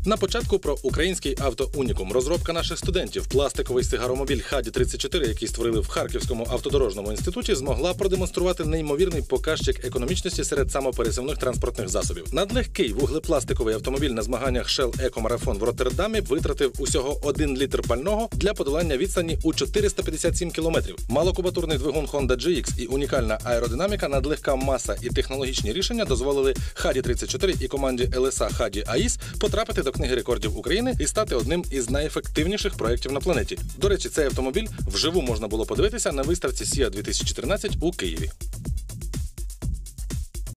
На початку про український автоунікум. Розробка наших студентів. Пластиковий сигаромобіль Хаді-34, який створили в Харківському автодорожньому інституті, змогла продемонструвати неймовірний показчик економічності серед самопересувних транспортних засобів. Надлегкий вуглепластиковий автомобіль на змаганнях Shell Eco-Marathon в Роттердамі витратив усього 1 літр пального для подолання відстані у 457 кілометрів. Малокубатурний двигун Honda GX і унікальна аеродинаміка, надлегка маса і технологічні рішення дозволили Хаді-34 і команді ЛСА Хаді АІС потрапити до Книги рекордів України і стати одним із найефективніших проєктів на планеті. До речі, цей автомобіль вживу можна було подивитися на виставці SIA 2014 у Києві.